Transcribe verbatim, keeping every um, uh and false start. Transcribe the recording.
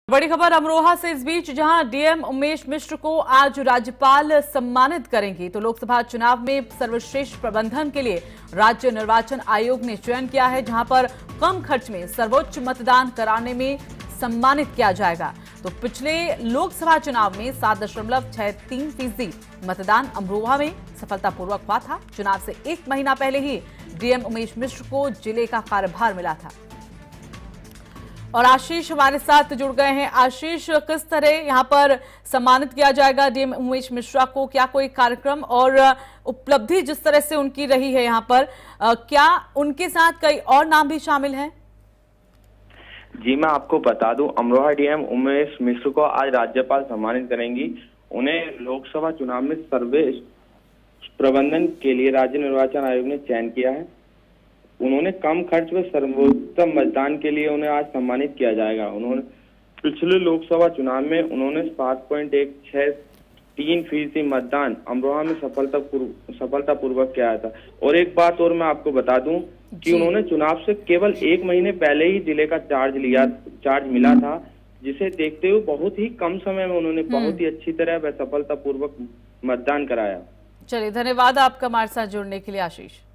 बड़ी खबर अमरोहा से इस बीच, जहां डीएम उमेश मिश्र को आज राज्यपाल सम्मानित करेंगी, तो लोकसभा चुनाव में सर्वश्रेष्ठ प्रबंधन के लिए राज्य निर्वाचन आयोग ने चयन किया है, जहां पर कम खर्च में सर्वोच्च मतदान कराने में सम्मानित किया जाएगा। तो पिछले लोकसभा चुनाव में सात दशमलव छह तीन फीसदी मतदान अमरोहा में सफलतापूर्वक हुआ था। चुनाव से एक महीना पहले ही डीएम उमेश मिश्र को जिले का कार्यभार मिला था। और आशीष हमारे साथ जुड़ गए हैं। आशीष, किस तरह यहां पर सम्मानित किया जाएगा डीएम उमेश मिश्रा को? क्या कोई कार्यक्रम और उपलब्धि जिस तरह से उनकी रही है यहां पर, क्या उनके साथ कई और नाम भी शामिल हैं? जी, मैं आपको बता दूं, अमरोहा डीएम उमेश मिश्र को आज राज्यपाल सम्मानित करेंगी। उन्हें लोकसभा चुनाव में सर्वश्रेष्ठ प्रबंधन के लिए राज्य निर्वाचन आयोग ने चयन किया है। उन्होंने कम खर्च में सर्वोत्तम मतदान के लिए उन्हें आज सम्मानित किया जाएगा। उन्होंने पिछले लोकसभा चुनाव में उन्होंने सात पॉइंट एक छह तीन फीसदी मतदान अमरोहा में सफलतापूर्वक सफलतापूर्वक किया था। और एक बात और मैं आपको बता दूं कि उन्होंने चुनाव से केवल एक महीने पहले ही जिले का चार्ज लिया चार्ज मिला था, जिसे देखते हुए बहुत ही कम समय में उन्होंने बहुत ही अच्छी तरह व सफलतापूर्वक मतदान कराया। चलिए, धन्यवाद आपका हमारे साथ जुड़ने के लिए आशीष।